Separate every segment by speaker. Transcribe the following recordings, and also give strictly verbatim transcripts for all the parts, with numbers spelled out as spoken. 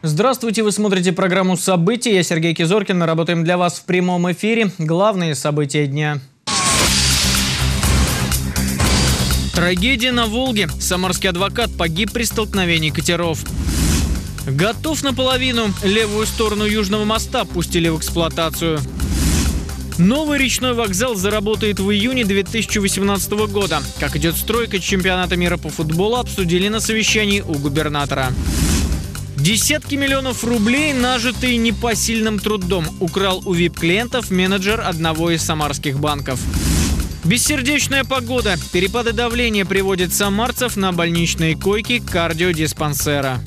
Speaker 1: Здравствуйте, вы смотрите программу «События». Я Сергей Кизоркин. Мы работаем для вас в прямом эфире. Главные события дня. Трагедия на Волге. Самарский адвокат погиб при столкновении катеров. Готов наполовину. Левую сторону Южного моста пустили в эксплуатацию. Новый речной вокзал заработает в июне две тысячи восемнадцатого года. Как идет стройка чемпионата мира по футболу, обсудили на совещании у губернатора. Десятки миллионов рублей, нажитые непосильным трудом, украл у ви ай пи-клиентов менеджер одного из самарских банков. Бессердечная погода. Перепады давления приводят самарцев на больничные койки кардиодиспансера.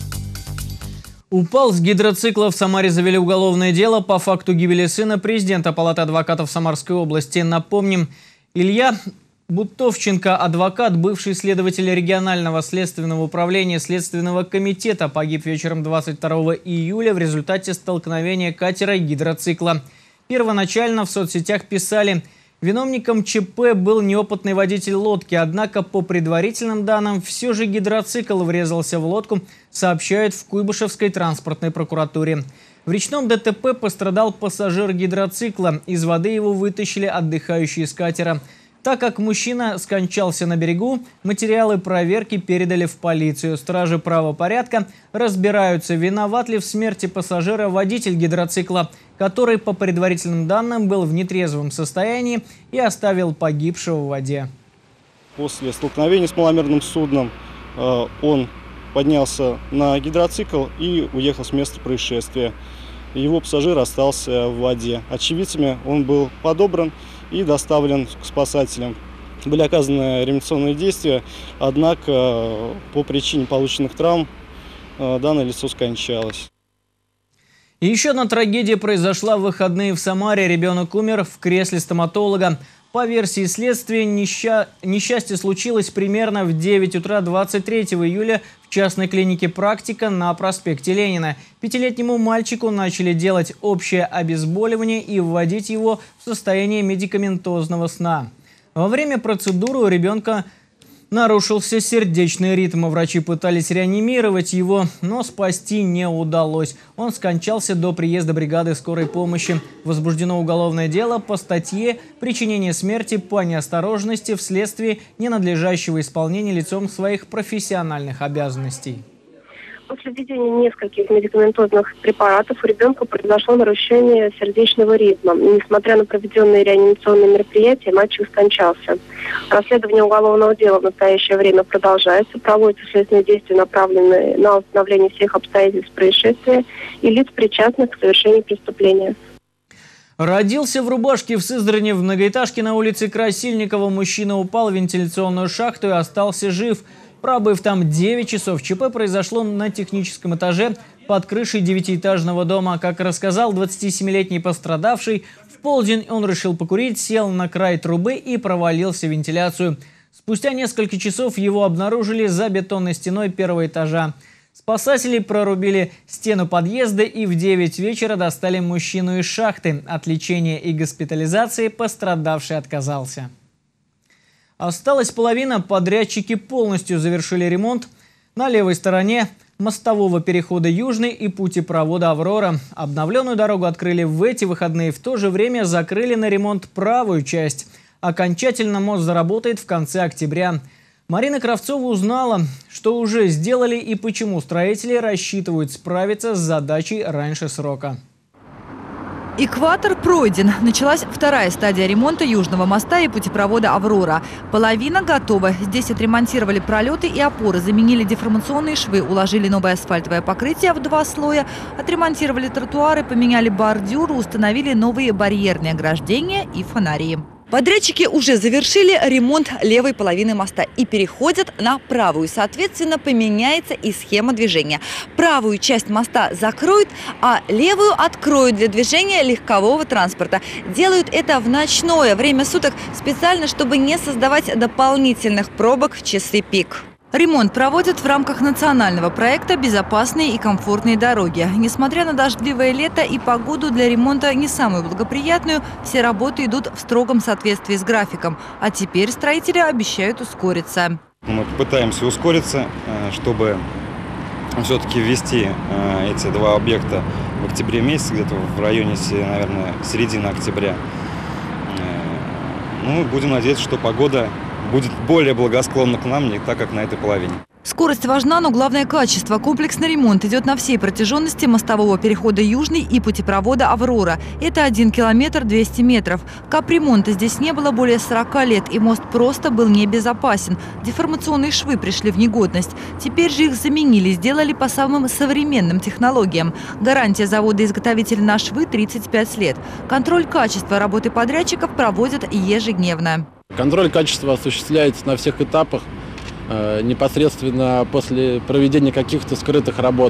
Speaker 1: Упал с гидроцикла. В Самаре завели уголовное дело по факту гибели сына президента Палаты адвокатов Самарской области. Напомним, Илья Бутовченко, адвокат, бывший следователь регионального следственного управления Следственного комитета, погиб вечером двадцать второго июля в результате столкновения катера и гидроцикла. Первоначально в соцсетях писали: виновником ЧП был неопытный водитель лодки, однако по предварительным данным все же гидроцикл врезался в лодку, сообщают в Куйбышевской транспортной прокуратуре. В речном ДТП пострадал пассажир гидроцикла. Из воды его вытащили отдыхающие с катера. Так как мужчина скончался на берегу, материалы проверки передали в полицию. Стражи правопорядка разбираются, виноват ли в смерти пассажира водитель гидроцикла, который по предварительным данным был в нетрезвом состоянии и оставил погибшего в воде.
Speaker 2: После столкновения с маломерным судном э, он поднялся на гидроцикл и уехал с места происшествия. Его пассажир остался в воде. Очевидцами он был подобран и доставлен к спасателям. Были оказаны реанимационные действия, однако по причине полученных травм данное лицо скончалось.
Speaker 1: И еще одна трагедия произошла в выходные в Самаре. Ребенок умер в кресле стоматолога. По версии следствия, несча... несчастье случилось примерно в девять утра двадцать третьего июля в частной клинике «Практика» на проспекте Ленина. Пятилетнему мальчику начали делать общее обезболивание и вводить его в состояние медикаментозного сна. Во время процедуры у ребенка нарушился сердечный ритм. Врачи пытались реанимировать его, но спасти не удалось. Он скончался до приезда бригады скорой помощи. Возбуждено уголовное дело по статье «Причинение смерти по неосторожности вследствие ненадлежащего исполнения лицом своих профессиональных обязанностей».
Speaker 3: После введения нескольких медикаментозных препаратов у ребенка произошло нарушение сердечного ритма. Несмотря на проведенные реанимационные мероприятия, мальчик скончался. Расследование уголовного дела в настоящее время продолжается. Проводятся следственные действия, направленные на установление всех обстоятельств происшествия и лиц, причастных к совершению преступления.
Speaker 1: Родился в рубашке в Сызрани. В многоэтажке на улице Красильникова мужчина упал в вентиляционную шахту и остался жив. Пробыв там девять часов, ЧП произошло на техническом этаже под крышей девятиэтажного дома. Как рассказал двадцатисемилетний пострадавший, в полдень он решил покурить, сел на край трубы и провалился в вентиляцию. Спустя несколько часов его обнаружили за бетонной стеной первого этажа. Спасатели прорубили стену подъезда и в девять вечера достали мужчину из шахты. От лечения и госпитализации пострадавший отказался. Осталась половина. Подрядчики полностью завершили ремонт на левой стороне мостового перехода Южный и путепровода «Аврора». Обновленную дорогу открыли в эти выходные. В то же время закрыли на ремонт правую часть. Окончательно мост заработает в конце октября. Марина Кравцова узнала, что уже сделали и почему строители рассчитывают справиться с задачей раньше срока.
Speaker 4: Экватор пройден. Началась вторая стадия ремонта Южного моста и путепровода «Аврора». Половина готова. Здесь отремонтировали пролеты и опоры, заменили деформационные швы, уложили новое асфальтовое покрытие в два слоя, отремонтировали тротуары, поменяли бордюры, установили новые барьерные ограждения и фонари. Подрядчики уже завершили ремонт левой половины моста и переходят на правую. Соответственно, поменяется и схема движения. Правую часть моста закроют, а левую откроют для движения легкового транспорта. Делают это в ночное время суток специально, чтобы не создавать дополнительных пробок в часы пик. Ремонт проводят в рамках национального проекта «Безопасные и комфортные дороги». Несмотря на дождливое лето и погоду для ремонта не самую благоприятную, все работы идут в строгом соответствии с графиком. А теперь строители обещают ускориться.
Speaker 5: Мы пытаемся ускориться, чтобы все-таки ввести эти два объекта в октябре месяце, где-то в районе, наверное, середины октября. Ну, будем надеяться, что погода будет более благосклонна к нам, не так, как на этой половине.
Speaker 4: Скорость важна, но главное – качество. Комплексный ремонт идет на всей протяженности мостового перехода «Южный» и путепровода «Аврора». Это один километр двести метров. Капремонта здесь не было более сорока лет, и мост просто был небезопасен. Деформационные швы пришли в негодность. Теперь же их заменили, сделали по самым современным технологиям. Гарантия завода-изготовителя на швы – тридцать пять лет. Контроль качества работы подрядчиков проводят ежедневно.
Speaker 6: Контроль качества осуществляется на всех этапах. Непосредственно после проведения каких-то скрытых работ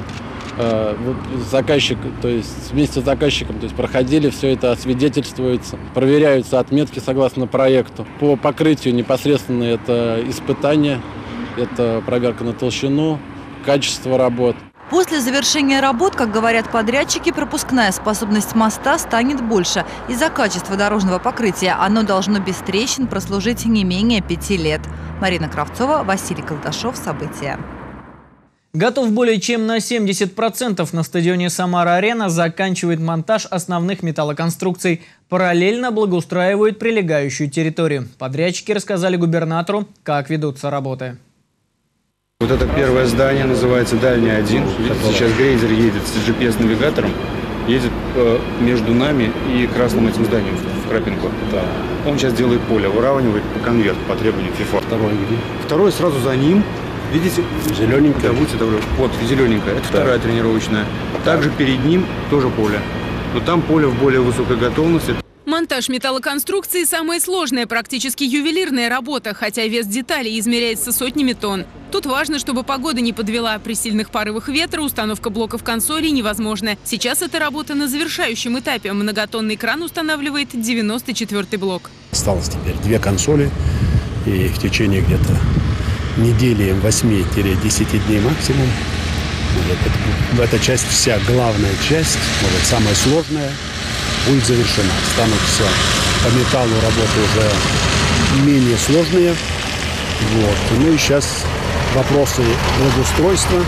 Speaker 6: заказчик, то есть вместе с заказчиком, то есть проходили, все это освидетельствуется, проверяются отметки согласно проекту. По покрытию непосредственно это испытание, это проверка на толщину, качество работ.
Speaker 4: После завершения работ, как говорят подрядчики, пропускная способность моста станет больше. Из-за качества дорожного покрытия оно должно без трещин прослужить не менее пяти лет. Марина Кравцова, Василий Колдашов. События.
Speaker 1: Готов более чем на семьдесят процентов. На стадионе «Самара-Арена» заканчивает монтаж основных металлоконструкций. Параллельно благоустраивают прилегающую территорию. Подрядчики рассказали губернатору, как ведутся работы.
Speaker 7: Вот это первое здание, называется «Дальний один». Видите, сейчас грейзер едет с джи пи эс-навигатором, едет э, между нами и красным этим зданием в Крапинку. Да. Он сейчас делает поле, выравнивает по конверту, по требованию ФИФА. Второй где? Второй сразу за ним. Видите? Зелененькая. Да, будьте добры. Вот, зелененькая. Это да. Вторая тренировочная. Также перед ним тоже поле. Но там поле в более высокой готовности.
Speaker 8: Монтаж металлоконструкции – самая сложная, практически ювелирная работа, хотя вес деталей измеряется сотнями тонн. Тут важно, чтобы погода не подвела. При сильных порывах ветра установка блоков консолей невозможна. Сейчас эта работа на завершающем этапе. Многотонный кран устанавливает девяносто четвёртый блок.
Speaker 9: Осталось теперь две консоли, и в течение где-то недели восьми-десяти дней максимум. Вот эта часть, вся главная часть, может, самая сложная, будет завершена. Станут все по металлу работы уже менее сложные. Вот. Ну и сейчас вопросы благоустройства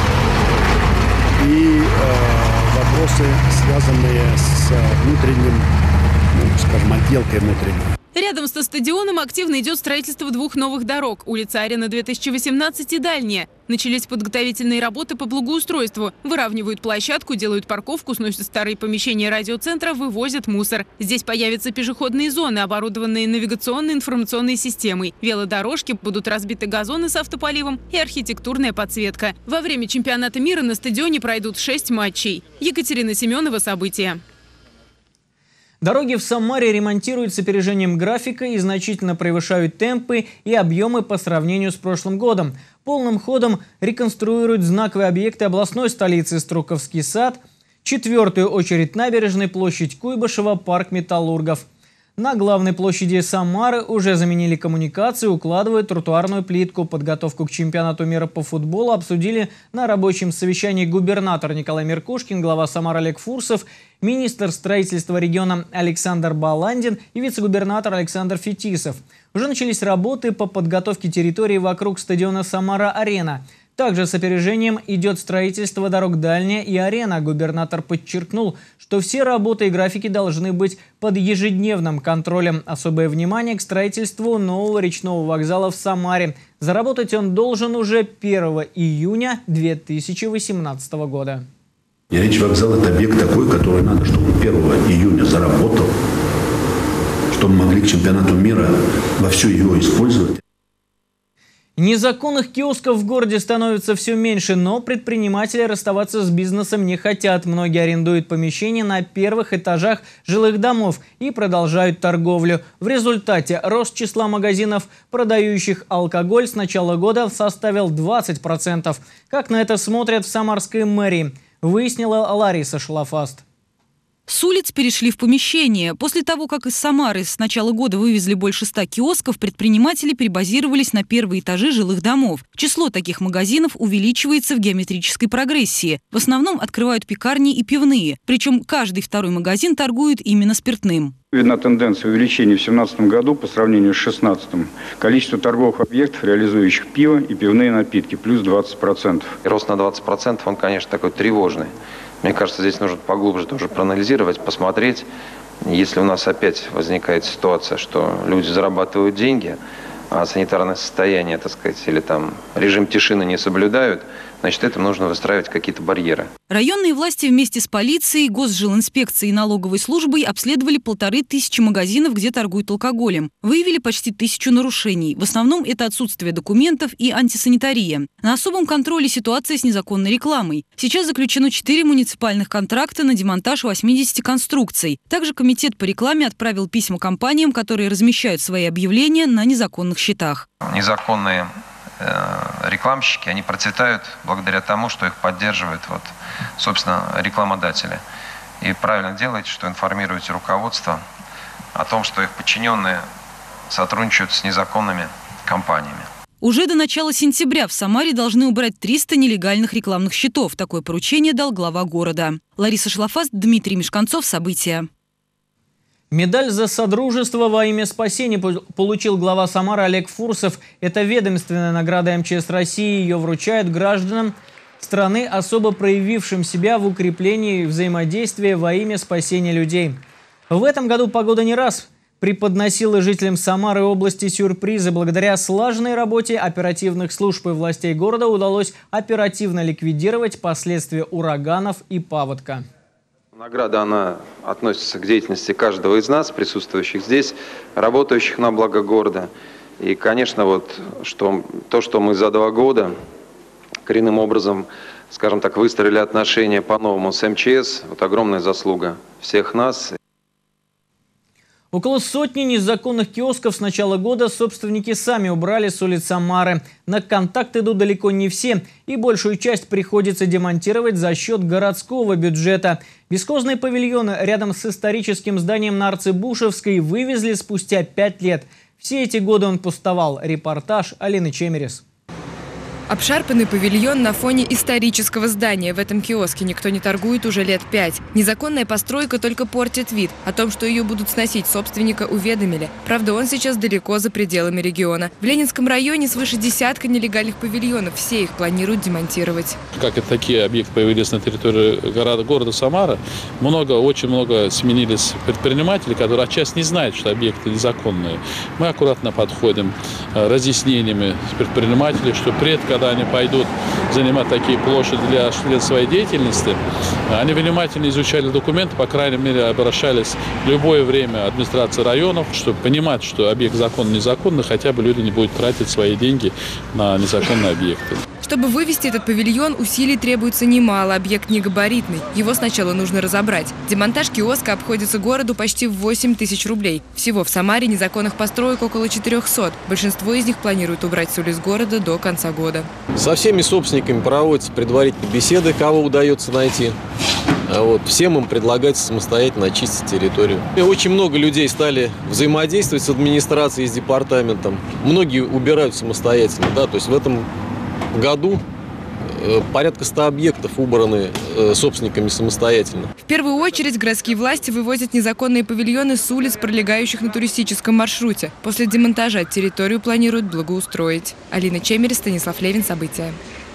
Speaker 9: и э, вопросы, связанные с внутренним, ну, скажем, отделкой внутренней.
Speaker 8: Рядом со стадионом активно идет строительство двух новых дорог. Улица Арена две тысячи восемнадцать и Дальняя. Начались подготовительные работы по благоустройству. Выравнивают площадку, делают парковку, сносят старые помещения радиоцентра, вывозят мусор. Здесь появятся пешеходные зоны, оборудованные навигационной информационной системой. Велодорожки, будут разбиты газоны с автополивом и архитектурная подсветка. Во время чемпионата мира на стадионе пройдут шесть матчей. Екатерина Семенова. События.
Speaker 1: Дороги в Самаре ремонтируют с опережением графика и значительно превышают темпы и объемы по сравнению с прошлым годом. Полным ходом реконструируют знаковые объекты областной столицы Струковский сад, четвертую очередь набережной, площадь Куйбышева, парк металлургов. На главной площади Самары уже заменили коммуникации, укладывают тротуарную плитку. Подготовку к чемпионату мира по футболу обсудили на рабочем совещании губернатор Николай Меркушкин, глава Самары Олег Фурсов, министр строительства региона Александр Баландин и вице-губернатор Александр Фетисов. Уже начались работы по подготовке территории вокруг стадиона «Самара-Арена». Также с опережением идет строительство дорог «Дальняя» и «Арена». Губернатор подчеркнул, что все работы и графики должны быть под ежедневным контролем. Особое внимание к строительству нового речного вокзала в Самаре. Заработать он должен уже первого июня две тысячи восемнадцатого года.
Speaker 9: Речный вокзал – это объект такой, который надо, чтобы первого июня заработал, чтобы мы могли к чемпионату мира вовсю его использовать.
Speaker 1: Незаконных киосков в городе становится все меньше, но предприниматели расставаться с бизнесом не хотят. Многие арендуют помещения на первых этажах жилых домов и продолжают торговлю. В результате рост числа магазинов, продающих алкоголь, с начала года составил двадцать процентов. Как на это смотрят в Самарской мэрии, выяснила Лариса Шлафаст.
Speaker 10: С улиц перешли в помещения. После того, как из Самары с начала года вывезли больше ста киосков, предприниматели перебазировались на первые этажи жилых домов. Число таких магазинов увеличивается в геометрической прогрессии. В основном открывают пекарни и пивные. Причем каждый второй магазин торгует именно спиртным.
Speaker 7: Видна тенденция увеличения в две тысячи семнадцатом году по сравнению с две тысячи шестнадцатым. Количество торговых объектов, реализующих пиво и пивные напитки, плюс двадцать процентов.
Speaker 11: Рост на двадцать процентов, он, конечно, такой тревожный. Мне кажется, здесь нужно поглубже тоже проанализировать, посмотреть. Если у нас опять возникает ситуация, что люди зарабатывают деньги, а санитарное состояние, так сказать, или там режим тишины не соблюдают, значит, этому нужно выстраивать какие-то барьеры.
Speaker 10: Районные власти вместе с полицией, Госжилинспекцией и налоговой службой обследовали полторы тысячи магазинов, где торгуют алкоголем. Выявили почти тысячу нарушений. В основном это отсутствие документов и антисанитария. На особом контроле ситуация с незаконной рекламой. Сейчас заключено четыре муниципальных контракта на демонтаж восьмидесяти конструкций. Также комитет по рекламе отправил письма компаниям, которые размещают свои объявления на незаконных счетах.
Speaker 11: Незаконные рекламщики, они процветают благодаря тому, что их поддерживают, вот, собственно, рекламодатели. И правильно делаете, что информируете руководство о том, что их подчиненные сотрудничают с незаконными компаниями.
Speaker 10: Уже до начала сентября в Самаре должны убрать триста нелегальных рекламных счетов. Такое поручение дал глава города. Лариса Шлафаст, Дмитрий Мешканцов. События.
Speaker 1: Медаль за содружество во имя спасения получил глава Самары Олег Фурсов. Это ведомственная награда эм че эс России. Ее вручают гражданам страны, особо проявившим себя в укреплении взаимодействия во имя спасения людей. В этом году погода не раз преподносила жителям Самары и области сюрпризы. Благодаря слаженной работе оперативных служб и властей города удалось оперативно ликвидировать последствия ураганов и паводка.
Speaker 11: Награда, она относится к деятельности каждого из нас, присутствующих здесь, работающих на благо города. И, конечно, вот, что, то, что мы за два года коренным образом, скажем так, выстроили отношения по-новому с эм че эс, вот огромная заслуга всех нас.
Speaker 1: Около сотни незаконных киосков с начала года собственники сами убрали с улиц Самары. На контакт идут далеко не все, и большую часть приходится демонтировать за счет городского бюджета. Бесхозный павильон рядом с историческим зданием на Арцебушевской вывезли спустя пять лет. Все эти годы он пустовал. Репортаж Алины Чемерис.
Speaker 12: Обшарпанный павильон на фоне исторического здания. В этом киоске никто не торгует уже лет пять. Незаконная постройка только портит вид. О том, что ее будут сносить, собственника уведомили. Правда, он сейчас далеко за пределами региона. В Ленинском районе свыше десятка нелегальных павильонов. Все их планируют демонтировать.
Speaker 6: Как и такие объекты появились на территории города, города Самара, много, очень много сменились предприниматели, которые отчасти не знают, что объекты незаконные. Мы аккуратно подходим разъяснениями с предпринимателей, что предка когда они пойдут занимать такие площади для, для своей деятельности, они внимательно изучали документы, по крайней мере, обращались в любое время администрации районов, чтобы понимать, что объект законный, незаконный, хотя бы люди не будут тратить свои деньги на незаконные объекты.
Speaker 12: Чтобы вывести этот павильон, усилий требуется немало. Объект негабаритный. Его сначала нужно разобрать. Демонтаж киоска обходится городу почти в восемь тысяч рублей. Всего в Самаре незаконных построек около четырёхсот. Большинство из них планируют убрать с улиц города до конца года.
Speaker 13: Со всеми собственниками проводятся предварительные беседы, кого удается найти. А вот всем им предлагается самостоятельно очистить территорию. И очень много людей стали взаимодействовать с администрацией, с департаментом. Многие убирают самостоятельно. Да? То есть в этом году порядка ста объектов убраны собственниками самостоятельно.
Speaker 12: В первую очередь городские власти вывозят незаконные павильоны с улиц, пролегающих на туристическом маршруте. После демонтажа территорию планируют благоустроить. Алина Чемерис, Станислав Левин. События.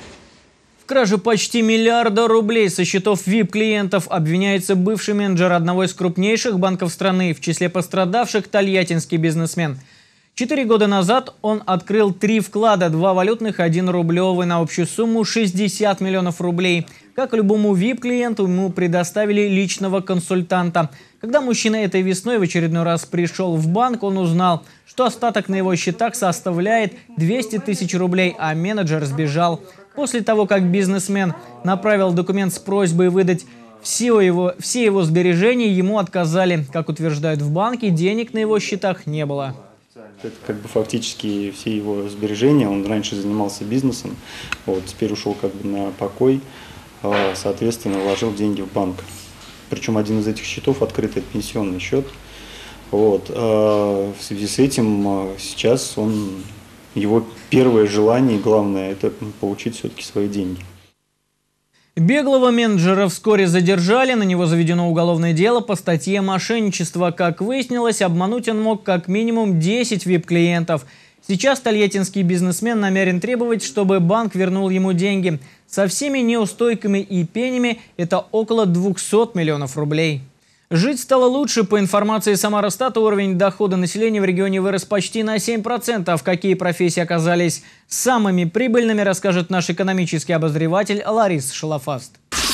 Speaker 1: В краже почти миллиарда рублей со счетов ви ай пи-клиентов обвиняется бывший менеджер одного из крупнейших банков страны. В числе пострадавших тольяттинский бизнесмен. Четыре года назад он открыл три вклада, два валютных, один рублевый, на общую сумму шестьдесят миллионов рублей. Как любому ви ай пи-клиенту, ему предоставили личного консультанта. Когда мужчина этой весной в очередной раз пришел в банк, он узнал, что остаток на его счетах составляет двести тысяч рублей, а менеджер сбежал. После того, как бизнесмен направил документ с просьбой выдать все его, все его сбережения, ему отказали. Как утверждают в банке, денег на его счетах не было.
Speaker 14: Это как бы фактически все его сбережения. Он раньше занимался бизнесом, вот, теперь ушел как бы на покой, соответственно, вложил деньги в банк. причем один из этих счетов открытый пенсионный счет. Вот. В связи с этим сейчас он, его первое желание, главное, это получить все-таки свои деньги.
Speaker 1: Беглого менеджера вскоре задержали, на него заведено уголовное дело по статье «Мошенничество». Как выяснилось, обмануть он мог как минимум десять вип-клиентов. Сейчас тольяттинский бизнесмен намерен требовать, чтобы банк вернул ему деньги. Со всеми неустойками и пенями это около двухсот миллионов рублей. Жить стало лучше. По информации Самара-Стата, уровень дохода населения в регионе вырос почти на семь процентов. Какие профессии оказались самыми прибыльными, расскажет наш экономический обозреватель Лариса Шалафаст.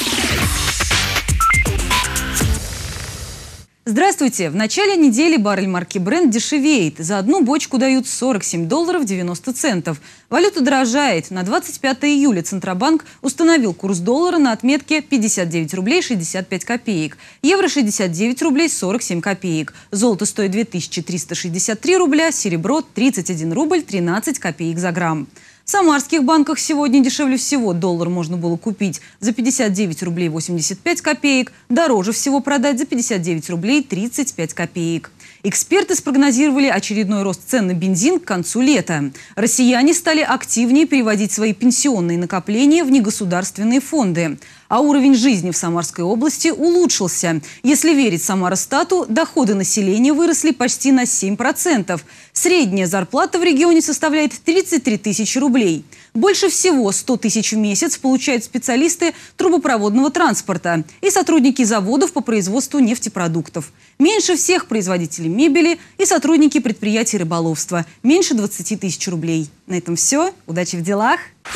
Speaker 10: Здравствуйте! В начале недели баррель марки Brent дешевеет. За одну бочку дают сорок семь долларов девяносто центов. Валюта дорожает. На двадцать пятое июля Центробанк установил курс доллара на отметке пятьдесят девять рублей шестьдесят пять копеек. Евро шестьдесят девять рублей сорок семь копеек. Золото стоит две тысячи триста шестьдесят три рубля, серебро тридцать один рубль тринадцать копеек за грамм. В самарских банках сегодня дешевле всего доллар можно было купить за пятьдесят девять рублей восемьдесят пять копеек, дороже всего продать за пятьдесят девять рублей тридцать пять копеек. Эксперты спрогнозировали очередной рост цен на бензин к концу лета. Россияне стали активнее переводить свои пенсионные накопления в негосударственные фонды. А уровень жизни в Самарской области улучшился. Если верить Самара-Стату, доходы населения выросли почти на семь процентов. Средняя зарплата в регионе составляет тридцать три тысячи рублей. Больше всего сто тысяч в месяц получают специалисты трубопроводного транспорта и сотрудники заводов по производству нефтепродуктов. Меньше всех производители мебели и сотрудники предприятий рыболовства. Меньше двадцати тысяч рублей. На этом все. Удачи в делах.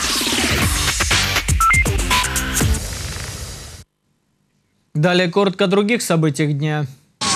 Speaker 1: Далее коротко о других событиях дня.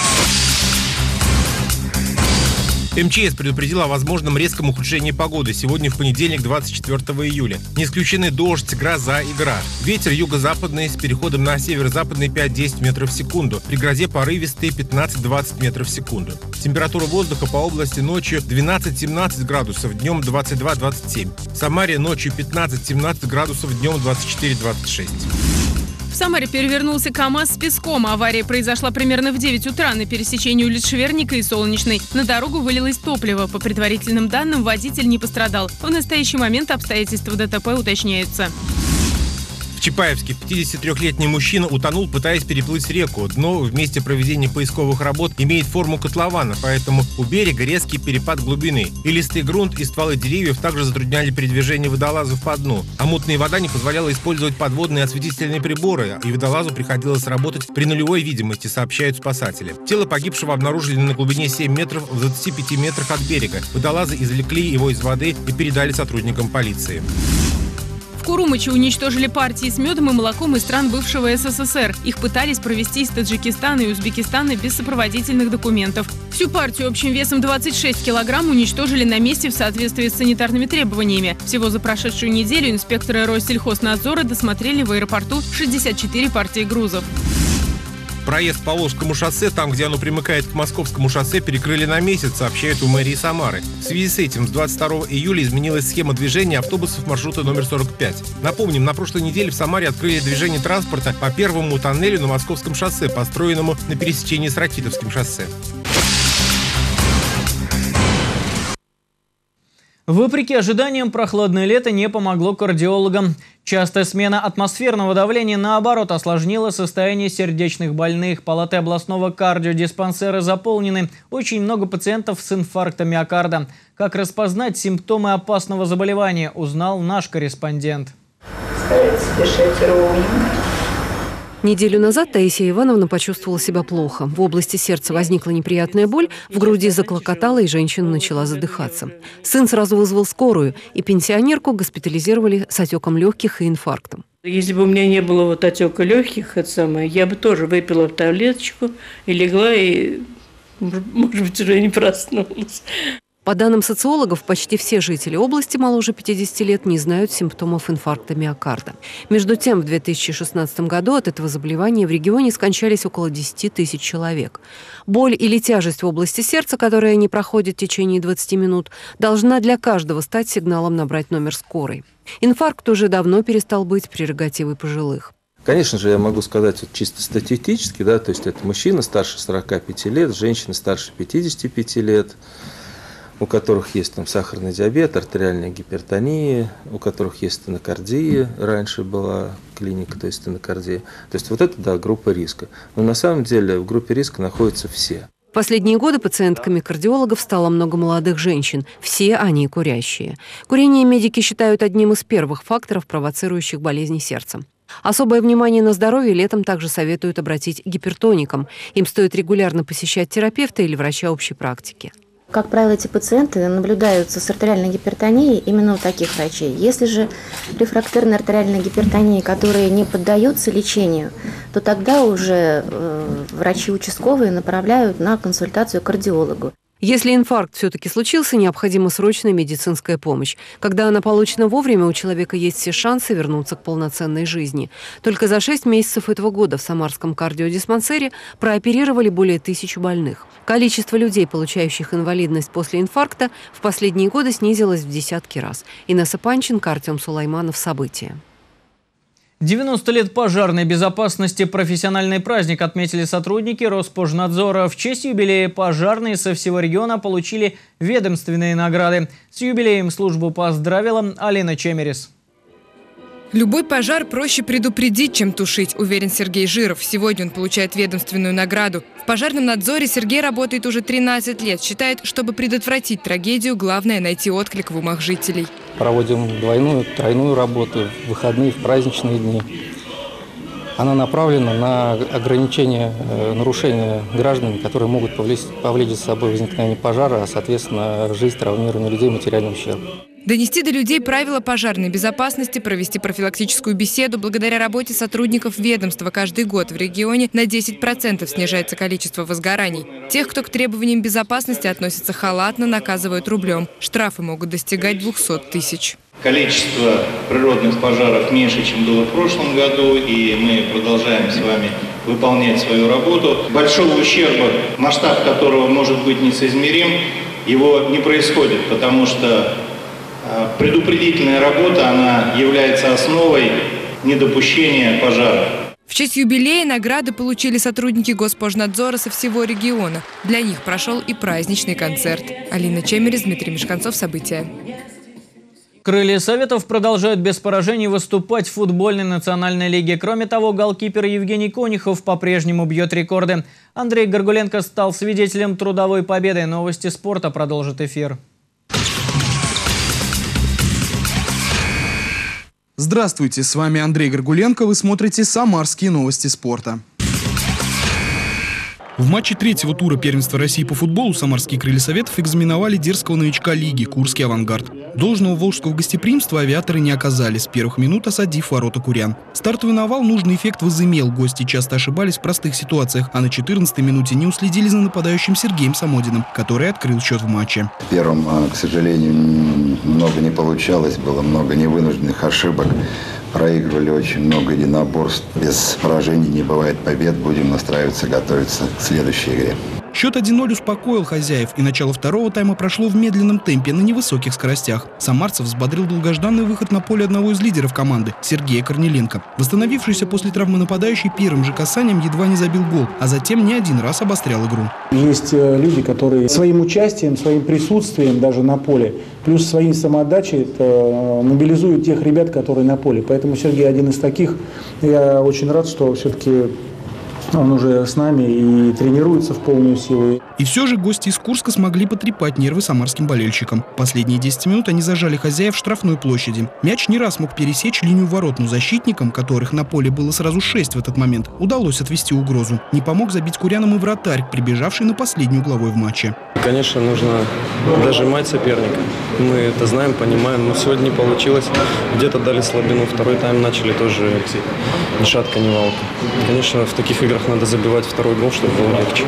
Speaker 15: МЧС предупредила о возможном резком ухудшении погоды сегодня в понедельник, двадцать четвёртого июля. Не исключены дождь, гроза и град. Ветер юго-западный с переходом на северо-западный пять-десять метров в секунду. При грозе порывистые пятнадцать-двадцать метров в секунду. Температура воздуха по области ночью двенадцать-семнадцать градусов, днем двадцать два-двадцать семь. В Самаре ночью пятнадцать-семнадцать градусов, днем двадцать четыре-двадцать шесть.
Speaker 8: В Самаре перевернулся КАМАЗ с песком. Авария произошла примерно в девять утра на пересечении улиц Шверника и Солнечной. На дорогу вылилось топливо. По предварительным данным, водитель не пострадал. В настоящий момент обстоятельства ДТП уточняются.
Speaker 15: В Чапаевске пятидесятитрёхлетний мужчина утонул, пытаясь переплыть реку. Дно в месте проведения поисковых работ имеет форму котлована, поэтому у берега резкий перепад глубины. И листый грунт, и стволы деревьев также затрудняли передвижение водолазов по дну. А мутная вода не позволяла использовать подводные осветительные приборы, и водолазу приходилось работать при нулевой видимости, сообщают спасатели. Тело погибшего обнаружили на глубине семь метров в двадцати пяти метрах от берега. Водолазы извлекли его из воды и передали сотрудникам полиции.
Speaker 8: В Курумыче уничтожили партии с медом и молоком из стран бывшего СССР. Их пытались провезти из Таджикистана и Узбекистана без сопроводительных документов. Всю партию общим весом двадцать шесть килограмм уничтожили на месте в соответствии с санитарными требованиями. Всего за прошедшую неделю инспекторы Россельхознадзора досмотрели в аэропорту шестьдесят четыре партии грузов.
Speaker 15: Проезд по Волжскому шоссе, там, где оно примыкает к Московскому шоссе, перекрыли на месяц, сообщают у мэрии Самары. В связи с этим с двадцать второго июля изменилась схема движения автобусов маршрута номер сорок пять. Напомним, на прошлой неделе в Самаре открыли движение транспорта по первому тоннелю на Московском шоссе, построенному на пересечении с Ракитовским шоссе.
Speaker 1: Вопреки ожиданиям, прохладное лето не помогло кардиологам. Частая смена атмосферного давления, наоборот, осложнила состояние сердечных больных. Палаты областного кардиодиспансера заполнены. Очень много пациентов с инфарктом миокарда. Как распознать симптомы опасного заболевания, узнал наш корреспондент.
Speaker 16: Неделю назад Таисия Ивановна почувствовала себя плохо. В области сердца возникла неприятная боль, в груди заклокотала, и женщина начала задыхаться. Сын сразу вызвал скорую, и пенсионерку госпитализировали с отеком легких и инфарктом.
Speaker 17: Если бы у меня не было вот отека легких, это самое, я бы тоже выпила таблеточку и легла, и, может быть, уже не проснулась.
Speaker 16: По данным социологов, почти все жители области моложе пятидесяти лет не знают симптомов инфаркта миокарда. Между тем, в две тысячи шестнадцатом году от этого заболевания в регионе скончались около десяти тысяч человек. Боль или тяжесть в области сердца, которая не проходит в течение двадцати минут, должна для каждого стать сигналом набрать номер скорой. Инфаркт уже давно перестал быть прерогативой пожилых.
Speaker 18: Конечно же, я могу сказать вот чисто статистически, да, то есть это мужчина старше сорока пяти лет, женщина старше пятидесяти пяти лет, у которых есть там сахарный диабет, артериальная гипертония, у которых есть стенокардия, раньше была клиника, то есть стенокардия. То есть вот это, да, группа риска. Но на самом деле в группе риска находятся все.
Speaker 16: В последние годы пациентками кардиологов стало много молодых женщин. Все они курящие. Курение медики считают одним из первых факторов, провоцирующих болезни сердца. Особое внимание на здоровье летом также советуют обратить гипертоникам. Им стоит регулярно посещать терапевта или врача общей практики.
Speaker 19: Как правило, эти пациенты наблюдаются с артериальной гипертонией именно у таких врачей. Если же рефрактерная артериальная гипертония, которая не поддается лечению, то тогда уже э, врачи участковые направляют на консультацию к кардиологу.
Speaker 16: Если инфаркт все-таки случился, необходима срочная медицинская помощь. Когда она получена вовремя, у человека есть все шансы вернуться к полноценной жизни. Только за шесть месяцев этого года в Самарском кардиодиспансере прооперировали более тысячи больных. Количество людей, получающих инвалидность после инфаркта, в последние годы снизилось в десятки раз. Инесса Панченко, Артем Сулайманов. События.
Speaker 1: девяносто лет пожарной безопасности профессиональный праздник отметили сотрудники Роспожнадзора. В честь юбилея пожарные со всего региона получили ведомственные награды. С юбилеем службу поздравила Алина Чемерис.
Speaker 12: Любой пожар проще предупредить, чем тушить, уверен Сергей Жиров. Сегодня он получает ведомственную награду. В пожарном надзоре Сергей работает уже тринадцать лет. Считает, чтобы предотвратить трагедию, главное найти отклик в умах жителей.
Speaker 20: Проводим двойную, тройную работу в выходные, в праздничные дни. Она направлена на ограничение э, нарушения граждан, которые могут повлечь, повлечь за собой возникновение пожара, а, соответственно, жизнь, травмирование людей, материальный ущерб.
Speaker 12: Донести до людей правила пожарной безопасности, провести профилактическую беседу. Благодаря работе сотрудников ведомства каждый год в регионе на десять процентов снижается количество возгораний. Тех, кто к требованиям безопасности относится халатно, наказывают рублем. Штрафы могут достигать двухсот тысяч.
Speaker 21: Количество природных пожаров меньше, чем было в прошлом году, и мы продолжаем с вами выполнять свою работу. Большого ущерба, масштаб которого может быть несоизмерим, его не происходит, потому что предупредительная работа, она является основой недопущения пожара.
Speaker 12: В честь юбилея награды получили сотрудники Госпожнадзора со всего региона. Для них прошел и праздничный концерт. Алина Чемерис, Дмитрий Мешканцов. События.
Speaker 1: Крылья Советов продолжают без поражений выступать в футбольной национальной лиге. Кроме того, голкипер Евгений Конюхов по-прежнему бьет рекорды. Андрей Горгуленко стал свидетелем трудовой победы. Новости спорта продолжит эфир.
Speaker 22: Здравствуйте, с вами Андрей Горгуленко, вы смотрите «Самарские новости спорта». В матче третьего тура первенства России по футболу самарские крылья Советов экзаменовали дерзкого новичка лиги – Курский «Авангард». Должного волжского гостеприимства авиаторы не оказали, с первых минут осадив ворота курян. Стартовый навал нужный эффект возымел, гости часто ошибались в простых ситуациях, а на четырнадцатой минуте не уследили за нападающим Сергеем Самодиным, который открыл счет в матче.
Speaker 23: В первом, к сожалению, много не получалось, было много невынужденных ошибок. Проигрывали очень много единоборств. Без поражений не бывает побед. Будем настраиваться, готовиться к следующей игре.
Speaker 22: Счет один ноль успокоил хозяев, и начало второго тайма прошло в медленном темпе на невысоких скоростях. Самарцев взбодрил долгожданный выход на поле одного из лидеров команды – Сергея Корниленко. Восстановившийся после травмы нападающий первым же касанием едва не забил гол, а затем не один раз обострял игру.
Speaker 24: Есть люди, которые своим участием, своим присутствием даже на поле, плюс своей самоотдачей мобилизуют тех ребят, которые на поле. Поэтому Сергей один из таких. Я очень рад, что все-таки он уже с нами и тренируется в полную силу.
Speaker 22: И все же гости из Курска смогли потрепать нервы самарским болельщикам. Последние десять минут они зажали хозяев в штрафной площади. Мяч не раз мог пересечь линию ворот, но защитникам, которых на поле было сразу шесть в этот момент, удалось отвести угрозу. Не помог забить курянам и вратарь, прибежавший на последний угловой в матче.
Speaker 25: Конечно, нужно дожимать соперника. Мы это знаем, понимаем, но сегодня не получилось. Где-то дали слабину, второй тайм начали тоже ни шатка, ни валка. Конечно, в таких играх надо забивать второй гол, чтобы было легче.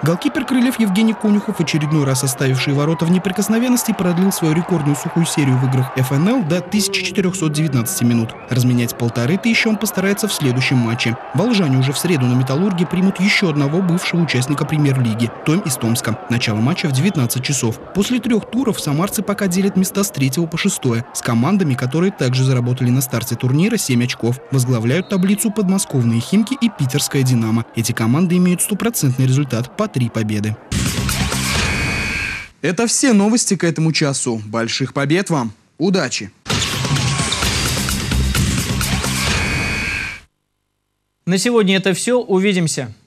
Speaker 22: Голкипер крыльев Евгений Конюхов, в очередной раз оставивший ворота в неприкосновенности, продлил свою рекордную сухую серию в играх эф эн эл до тысячи четырёхсот девятнадцати минут. Разменять полторы тысячи он постарается в следующем матче. Волжане уже в среду на «Металлурге» примут еще одного бывшего участника премьер-лиги – Томь из Томска. Начало матча в девятнадцать часов. После трех туров самарцы пока делят места с третьего по шестое с командами, которые также заработали на старте турнира семь очков. Возглавляют таблицу подмосковные «Химки» и питерская «Динамо». Эти команды имеют стопроцентный результат – по три победы.
Speaker 2: Это все новости к этому часу. Больших побед вам! Удачи!
Speaker 1: На сегодня это все. Увидимся.